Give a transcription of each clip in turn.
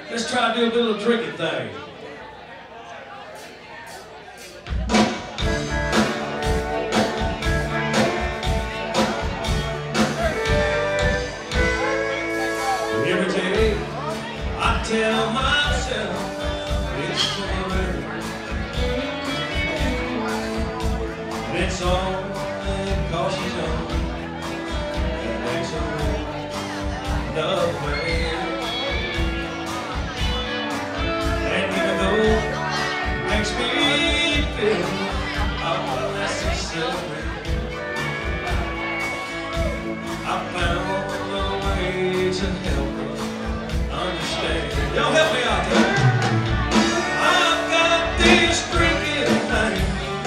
Let's try to do a little drinking thing. Every day I tell myself it's summer. It's only 'cause she's young and makes her love way. And even though it makes me feel unnecessary, I found a way to help her understand. Y'all help me out there. I've got this drinking thing,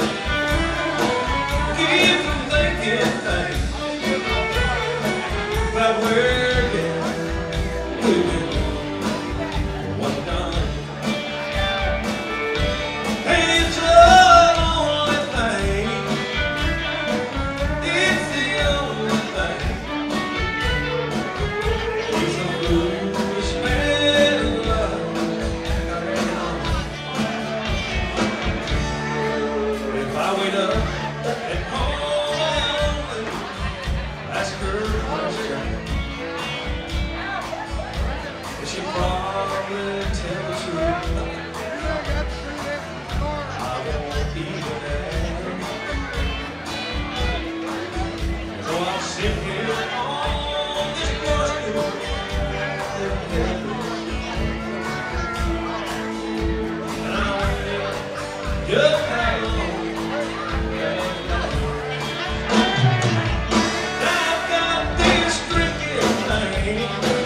keep from thinking things about where we've been, what's done. Hey, it's a lonely thing, it's the only thing. It's a foolish man in love. If I wait up and call my ask her what's wrong, she'll probably tell the truth. I won't even ask. So I'll sit here on this crossroad and I'll just hang on. I've got this drinking thing,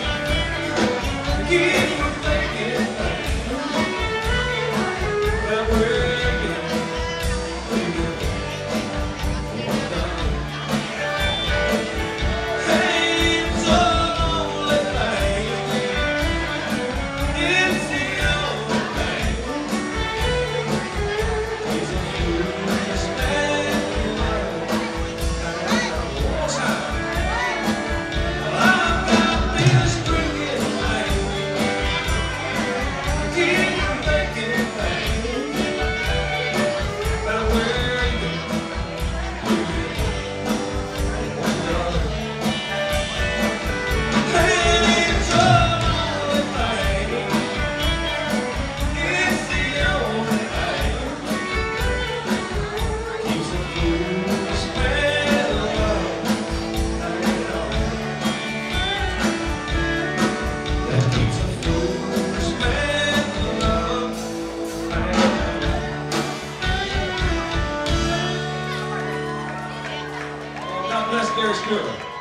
keep from thinking that we're done. Hey, it's a lonely thing, it's the only thing. It's a foolish man in love. One time. I've got this drinking thing, keep from thinking about where you've been. Hey, it's a lonely thing, it's the only thing. Keeps a foolish man alive. That keeps a foolish man alive. Oh, God bless Stewart.